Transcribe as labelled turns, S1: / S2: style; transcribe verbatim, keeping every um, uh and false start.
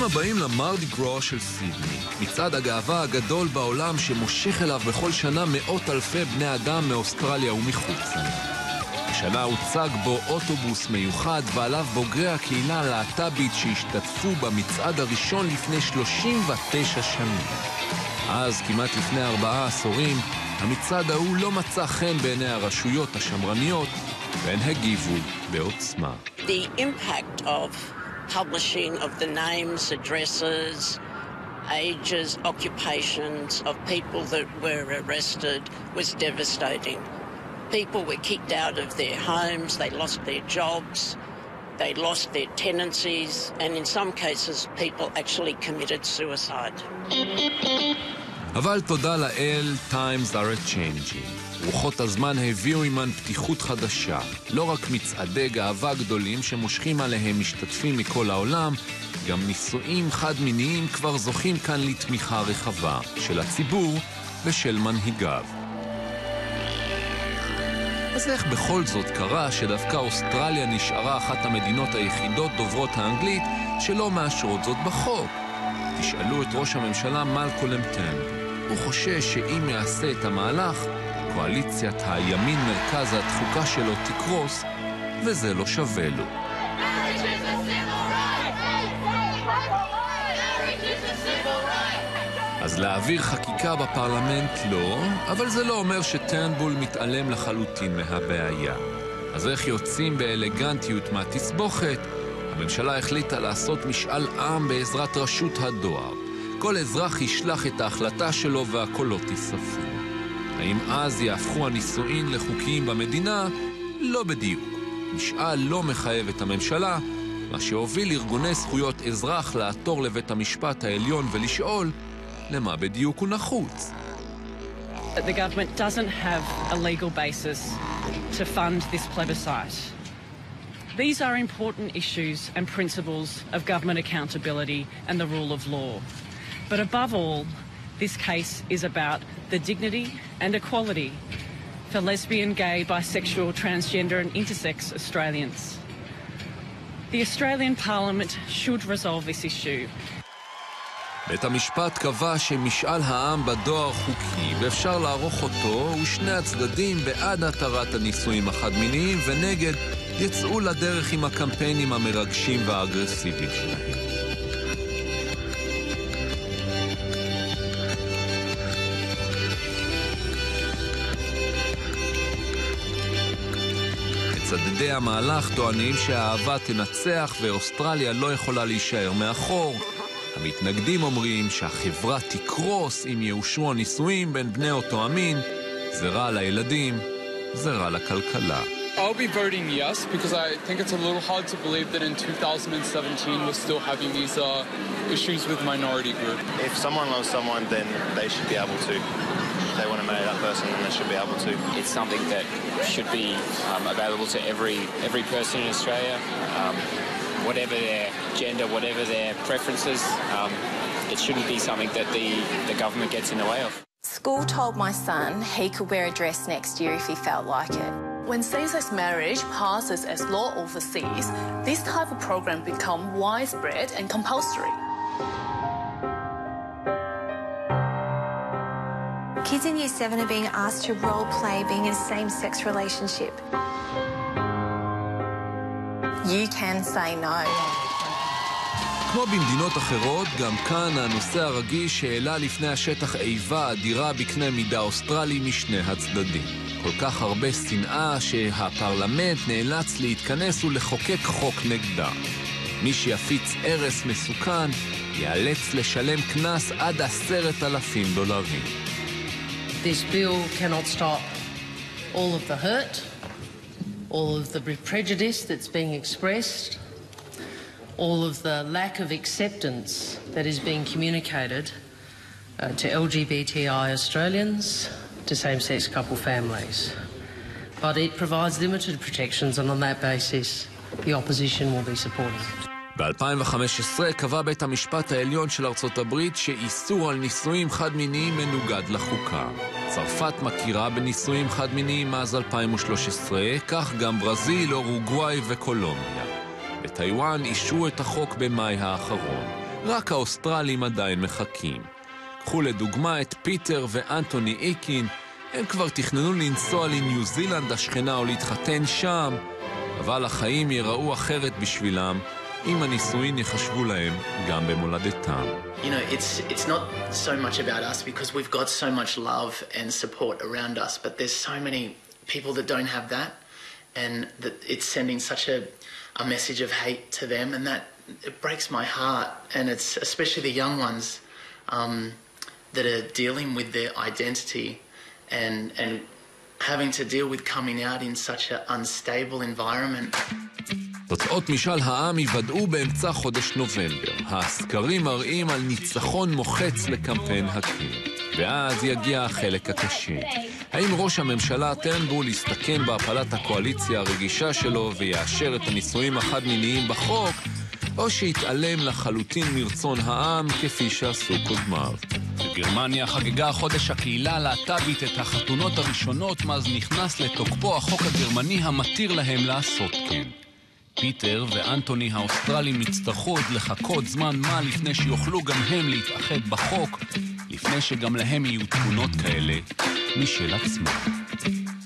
S1: הבאים למרדי גרו של סידני, מצעד הגאווה הגדול בעולם שמושך אליו בכל שנה מאות אלפי בני אדם מאוסטרליה ומחוץ לה. השנה הוצג בו אוטובוס מיוחד ועליו בוגרי הקהילה הלהט"בית שהשתתפו במצעד הראשון לפני שלושים ותשע שנים. אז, כמעט לפני ארבעה עשורים, המצעד ההוא לא מצא חן בעיני הרשויות השמרניות, והן הגיבו בעוצמה.
S2: The impact of publishing of the names, addresses, ages, occupations of people that were arrested was devastating. People were kicked out of their homes, they lost their jobs, they lost their tenancies, and in some cases people actually committed suicide.
S1: אבל תודה לאל, times are a changing. רוחות הזמן הביאו עימן פתיחות חדשה. לא רק מצעדי גאווה גדולים שמושכים עליהם משתתפים מכל העולם, גם נישואים חד-מיניים כבר זוכים כאן לתמיכה רחבה של הציבור ושל מנהיגיו. אז איך בכל זאת קרה שדווקא אוסטרליה נשארה אחת המדינות היחידות דוברות האנגלית שלא מאשרות זאת בחוק? תשאלו את ראש הממשלה מלקולם טרנבול. הוא חושש שאם יעשה את המהלך, קואליציית הימין מרכז התחוקה שלו תקרוס, וזה לא שווה לו. אז להעביר חקיקה בפרלמנט לא, אבל זה לא אומר שטרנבול מתעלם לחלוטין מהבעיה. אז איך יוצאים באלגנטיות מהתסבוכת? הממשלה החליטה לעשות משאל עם בעזרת רשות הדואר. כל אזרח ישלח את ההחלטה שלו והקולות ייספרו. האם אז יהפכו הנישואין לחוקיים במדינה? לא בדיוק. משאל לא מחייב את הממשלה, מה שהוביל ארגוני זכויות אזרח לעתור לבית המשפט העליון ולשאול למה בדיוק הוא נחוץ.
S3: The government doesn't have a legal basis to fund this plebiscite. These are important issues and principles of government accountability and the rule of law. But above all, this case is about the dignity and equality for lesbian, gay, bisexual, transgender and intersex Australians. The Australian Parliament should resolve this issue.
S1: בית המשפט קבע שמשאל העם בדואר חוקי ואפשר לערוך אותו, ושני הצדדים בעד התרת הנישואים החד-מיניים ונגד יצאו לדרך עם הקמפיינים המרגשים והאגרסיביים שלהם. צדדי המהלך טוענים שהאהבה תנצח ואוסטרליה לא יכולה להישאר מאחור. המתנגדים אומרים שהחברה תקרוס אם יאושרו הנישואים בין בני אותו המין. זה רע לילדים, זה רע לכלכלה.
S4: I'll be voting yes because I think it's a little hard to believe that in two thousand seventeen we're still having these uh, issues with minority group.
S5: If someone loves someone, then they should be able to. If they want to marry that person, then they should be able to.
S6: It's something that should be um, available to every every person in Australia. Um, whatever their gender, whatever their preferences, um, it shouldn't be something that the, the government gets in the way of.
S7: School told my son he could wear a dress next year if he felt like it.
S8: When same-sex marriage passes as law overseas, this type of program become widespread and compulsory.
S9: Kids in year seven are being asked to role-play being in a same-sex relationship.
S7: You can say no.
S1: כמו במדינות אחרות, גם כאן הנושא הרגיש שהעלה לפני השטח איבה אדירה בקנה מידה אוסטרלי משני הצדדים. כל כך הרבה שנאה שהפרלמנט נאלץ להתכנס ולחוקק חוק נגדה. מי שיפיץ ערס מסוכן ייאלץ לשלם כנס עד עשרת אלפים דולרים.
S10: This bill cannot stop all of the hurt, all of the prejudice that's being expressed, all of the lack of acceptance that is being communicated uh, to L G B T I Australians, to same-sex couple families. But it provides limited protections, and on that basis, the opposition will be supporting it.
S1: ב-אלפיים וחמש עשרה קבע בית המשפט העליון של ארצות הברית שאיסור על נישואים חד-מיניים מנוגד לחוקה. צרפת מכירה בנישואים חד-מיניים מאז אלפיים ושלוש עשרה, כך גם ברזיל, אורוגוואי וקולומביה. בטיואן אישרו את החוק במאי האחרון. רק האוסטרלים עדיין מחכים. קחו לדוגמה את פיטר ואנטוני איקין, הם כבר תכננו לנסוע לניו זילנד השכנה או להתחתן שם, אבל החיים יראו אחרת בשבילם, אם הנישואין יחשבו להם גם במולדתם.
S11: You know, it's it's not so much about us because we've got so much love and support around us, but there's so many people that don't have that, and that it's sending such a a message of hate to them, and that it breaks my heart, and it's especially the young ones um, that are dealing with their identity and and having to deal with coming out in such an unstable environment.
S1: תוצאות משאל העם יוודאו באמצע חודש נובמבר. הסקרים מראים על ניצחון מוחץ לקמפיין הקיר. ואז יגיע החלק הקשה. האם ראש הממשלה טרנבול יסתכן בהפלת הקואליציה הרגישה שלו ויאשר את הנישואים החד-מיניים בחוק, או שיתעלם לחלוטין מרצון העם כפי שעשו קודמיו?
S12: בגרמניה חגגה חודש הקהילה הלהט"בית את החתונות הראשונות מאז נכנס לתוקפו החוק הגרמני המתיר להם לעשות כן. פיטר ואנטוני האוסטרלים יצטרכו עוד לחכות זמן מה לפני שיוכלו גם הם להתאחד בחוק, לפני שגם להם יהיו תמונות כאלה משל עצמם.